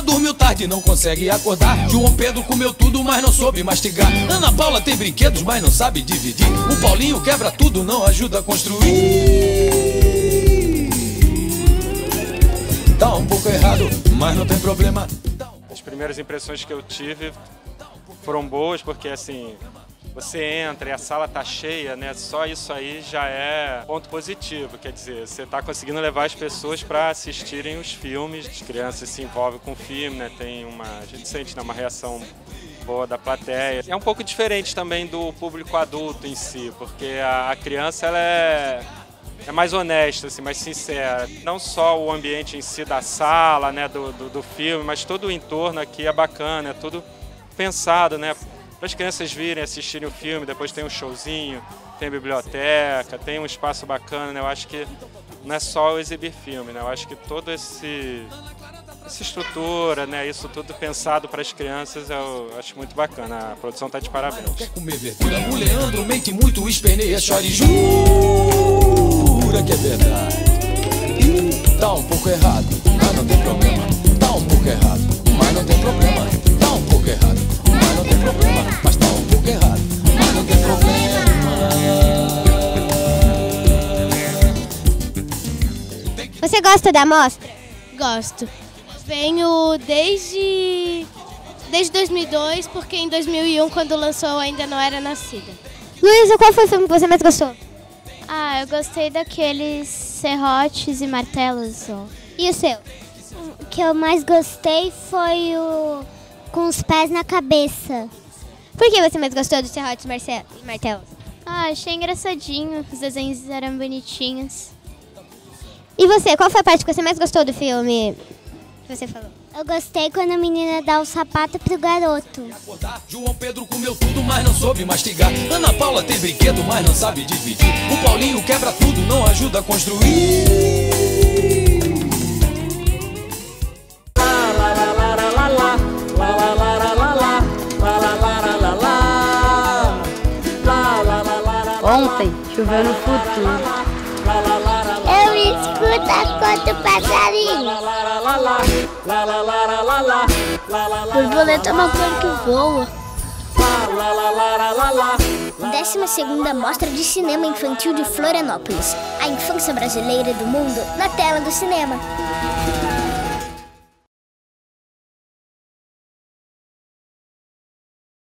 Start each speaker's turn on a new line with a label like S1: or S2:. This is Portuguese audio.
S1: Ana dormiu tarde, não consegue acordar. João Pedro comeu tudo, mas não soube mastigar. Ana Paula tem brinquedos, mas não sabe dividir. O Paulinho quebra tudo, não ajuda a construir. Tá um pouco errado, mas não tem problema.
S2: As primeiras impressões que eu tive foram boas, porque assim, você entra e a sala tá cheia, né? Só isso aí já é ponto positivo, quer dizer, você tá conseguindo levar as pessoas para assistirem os filmes, as crianças se envolvem com o filme, né? A gente sente, né, uma reação boa da plateia. É um pouco diferente também do público adulto em si, porque a criança ela é mais honesta, assim, mais sincera. Não só o ambiente em si da sala, né, do filme, mas todo o entorno aqui é bacana, é tudo pensado, né, para as crianças virem, assistirem o filme, depois tem um showzinho, tem biblioteca, tem um espaço bacana, né, eu acho que não é só exibir filme, né, eu acho que toda essa estrutura, né, isso tudo pensado para as crianças, eu acho muito bacana, a produção está de parabéns.
S1: Quer comer verdura? O Leandro mente muito, esperneia, chora e jura que é verdade. Tá um pouco errado, mas não tem problema. Tá um pouco errado, mas não tem problema. Tá um pouco errado, mas não tem problema. Mas tá um pouco errado, mas não tem problema.
S3: Você gosta da mostra?
S4: Gosto. Venho desde 2002, porque em 2001, quando lançou, eu ainda não era nascida.
S3: Luísa, qual foi o filme que você mais gostou?
S5: Eu gostei daqueles serrotes e martelos.
S3: E o seu?
S5: O que eu mais gostei foi o Com os Pés na Cabeça.
S3: Por que você mais gostou dos serrotes e martelos?
S5: Achei engraçadinho, os desenhos eram bonitinhos.
S3: E você, qual foi a parte que você mais gostou do filme que você falou?
S5: Eu gostei quando a menina dá o sapato pro garoto.
S1: João Pedro comeu tudo, mas não soube mastigar. Ana Paula tem brinquedo, mas não sabe dividir. O Paulinho quebra tudo, não ajuda a construir.
S6: Ontem choveu no futuro.
S5: Eu escuto a cor do passarinho.
S4: Borboleta é uma cor que voa.
S5: 12ª Mostra de Cinema Infantil de Florianópolis. A infância brasileira do mundo na tela do cinema.